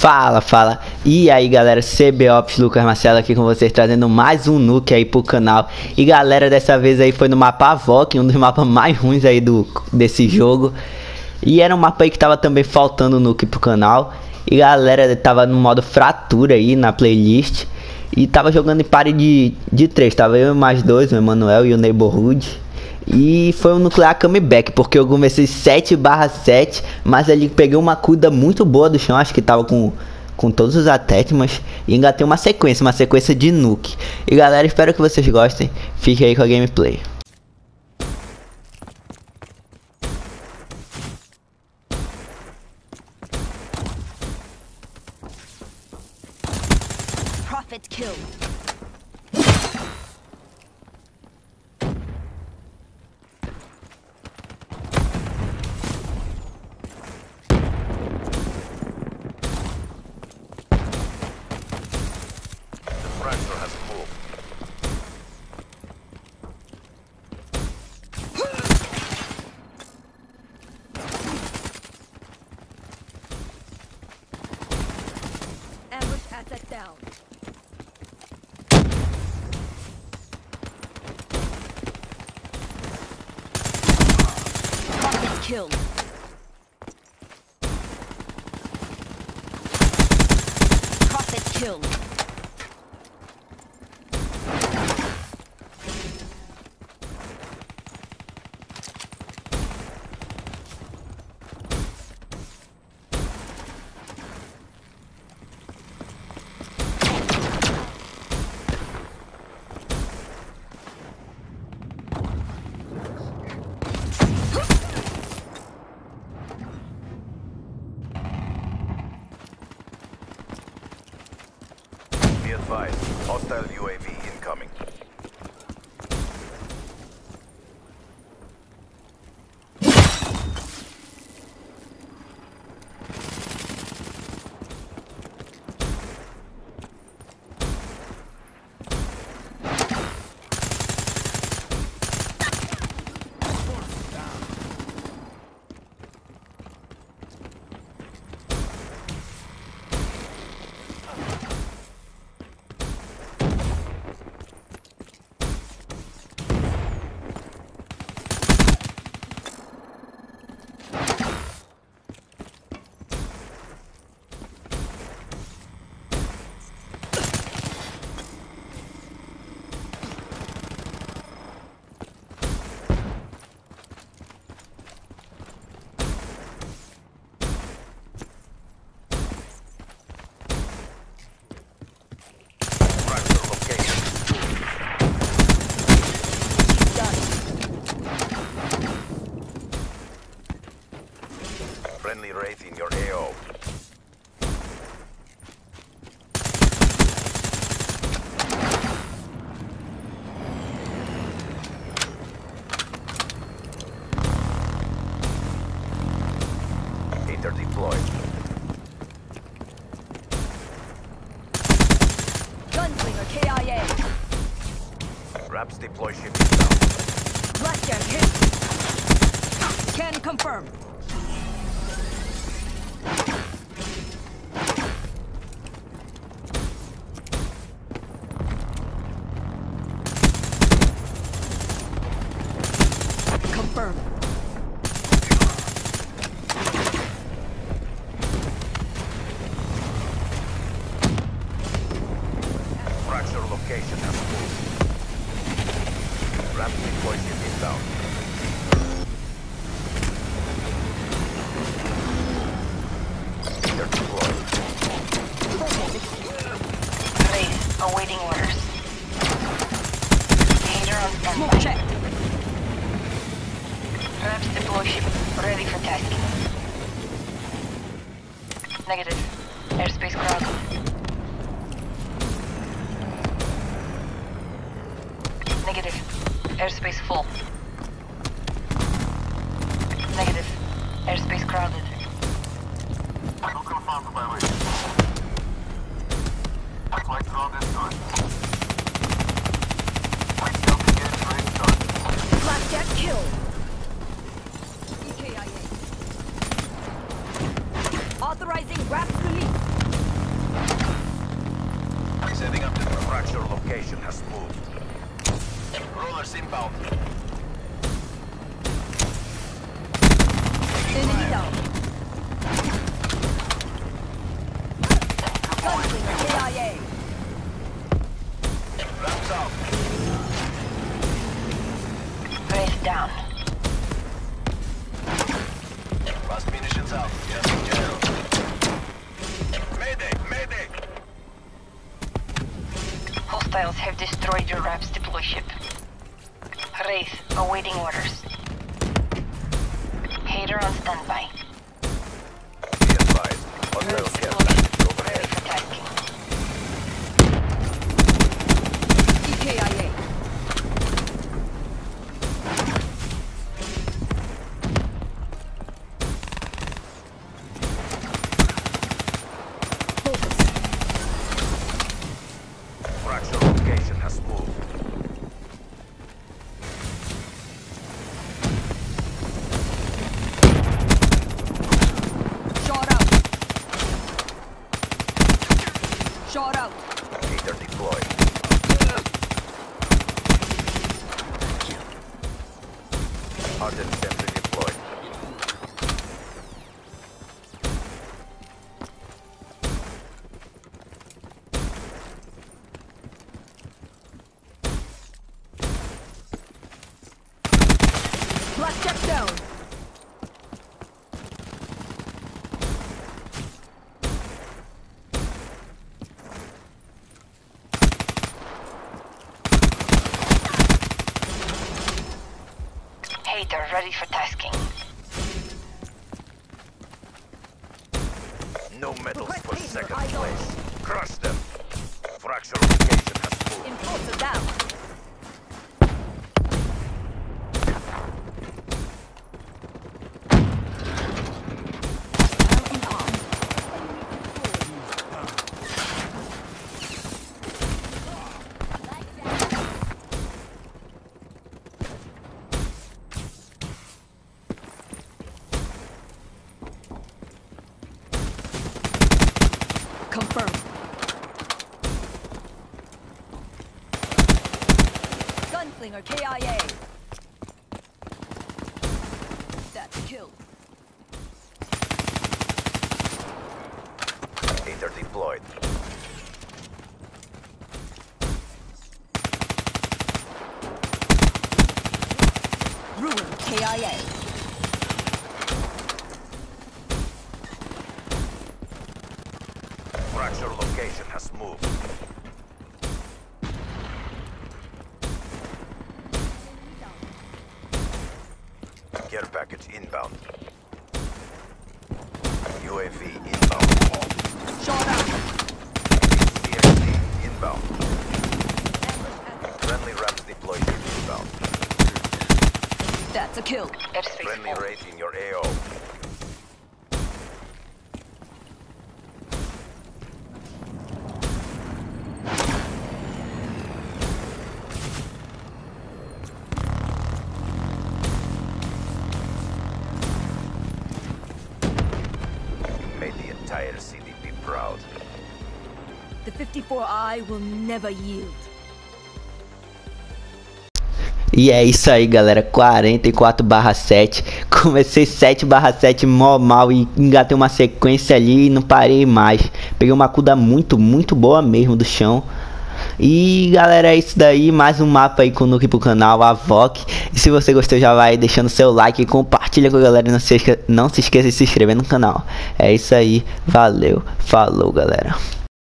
Fala. E aí galera, CBOps, Lucas Marcelo aqui com vocês, trazendo mais um nuke aí pro canal. E galera, dessa vez aí foi no mapa Avoc, um dos mapas mais ruins aí desse jogo. E era um mapa aí que tava também faltando nuke pro canal. E galera, tava no modo fratura aí na playlist. E tava jogando em party de 3, tava eu e mais dois, o Emanuel e o Neighborhood. E foi um nuclear comeback, porque eu comecei 7/7, mas ali peguei uma cuida muito boa do chão, acho que tava com todos os atétimos, e engatei uma sequência de nuke. E galera, espero que vocês gostem, fique aí com a gameplay. Prophet kill. Ambush asset down. Prophet killed. Prophet killed. Be advised, hostile UAV incoming. Friendly Wraith in your AO. Hater deployed. Gunslinger KIA. Raps deploy shipping down. Blackjack hit. Can confirm. Confirm. Fracture location has moved. Raps deploy shipping down. Hater deployed. Wraith, awaiting orders. Danger on Smoke standby. check. Perhaps deploy ship ready for tasking. Negative. Airspace crowded. Negative. Airspace full. Negative. Airspace crowded. Blackjack kill. EKIA. Authorizing RAPS release. Fracture location has moved. Rollers inbound. Enemy down. Gunslinger KIA. Wraps out. Race down. Last munitions out. Yes, General. Mayday! Mayday! Hostiles have destroyed your RAPS deploy ship. Wraith, awaiting orders. Hater on standby. Be advised. Hostile care package Ready overhead. for tasking. EKIA. Fracture location has moved. Shot out. Shot out. Hater deployed. Hardened sentry deployed. Blackjack down. Hater ready for tasking. No medals Request for taser, second eyes on. place. Crush them. Fracture location has moved. Enforcer down. Hostile in arm. Confirmed. Gunslinger KIA. That's a kill. Hater deployed. Ruin KIA. Fracture location has moved. Care package inbound. UAV inbound. Shot out. CXD inbound. Friendly RAPS deployed inbound. That's a kill. Airspace Friendly full. raid in your AO. Made the entire CDP proud. The 54I will never yield. E é isso aí, galera, 44/7. Comecei 7/7 mó mal e engatei uma sequência ali e não parei mais. Peguei uma cuda muito boa mesmo do chão. E galera, é isso daí, mais um mapa aí com o Nuke pro canal, a VOC. E se você gostou, já vai deixando seu like e compartilha com a galera. Não se esqueça de se inscrever no canal. É isso aí, valeu, falou galera.